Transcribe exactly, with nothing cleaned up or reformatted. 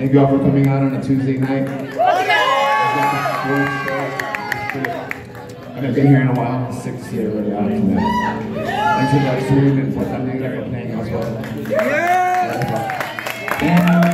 Thank you all for coming out on a Tuesday night. I haven't been here in a while. It's sick to see everybody out tonight. Thanks for that stream and for that nigga for playing as well. Yeah!